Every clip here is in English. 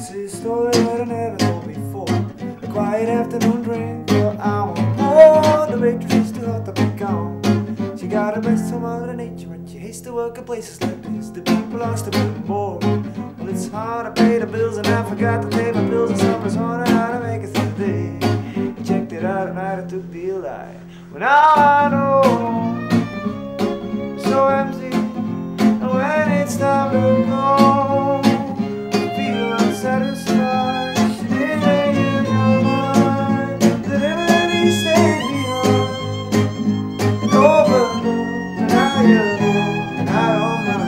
It's a story that I never told before. A quiet afternoon drink for an hour more. The waitress is too hot to be gone. She got her best from Mother Nature and she hates to work at places like this. The people are still being bored. Well, it's hard to pay the bills and I forgot to pay my bills and someone's wondering how to make it through the day. I checked it out at night, I took the Eli. Well, now I know it's so empty. And when it's time to go, I feel unsatisfied. She didn't use your mind. That everybody stayed behind. And overlooked, and now you're here, and I don't mind.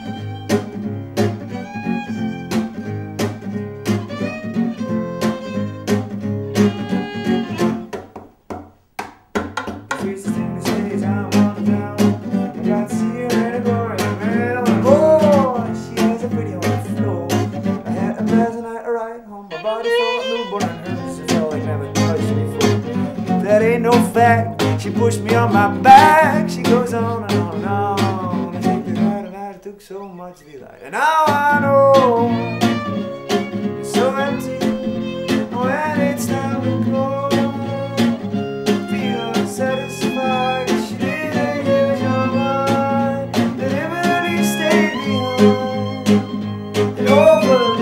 Here's the thing to say is I'm on the down. I got to see her in a glory and boy, she has a pretty on the floor. I had a pleasant night, a ride home. My body felt newborn and hers it felt like never touched before. That ain't no fact. She pushed me on my back. She goes on and on and on. I think that night and I took so much delight. And now I know it's so empty. When it's time to go, feel satisfied. She didn't use your mind. That everybody stayed behind. And over